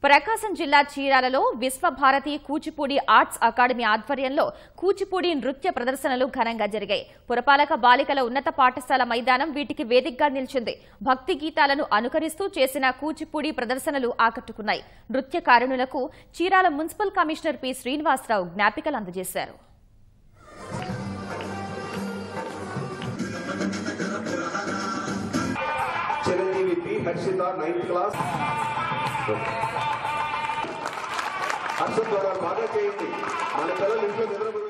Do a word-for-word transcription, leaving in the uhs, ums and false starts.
ప్రకాశం జిల్లా చీరాలలో Vishwabharati Kuchipudi arts academy ఆధ్వర్యంలో కూచిపూడి నృత్య ప్రదర్శనలు ఘనంగా జరిగాయి. పురపాలక బాలికల ఉన్నత పాఠశాల మైదానం వీటికి వేదికగా నిలిచింది. భక్తి గీతాలను అనుకరిస్తూ చేసిన కూచిపూడి ప్రదర్శనలు ఆకట్టుకున్నాయి. నృత్యకారుణులకు Chirala municipal commissioner P Srinivasarao జ్ఞాపికలు అందజేశారు. హర్ష ద్వారా బాగా చేయండి. మన పిల్లలు ఇంట్లో నిద్ర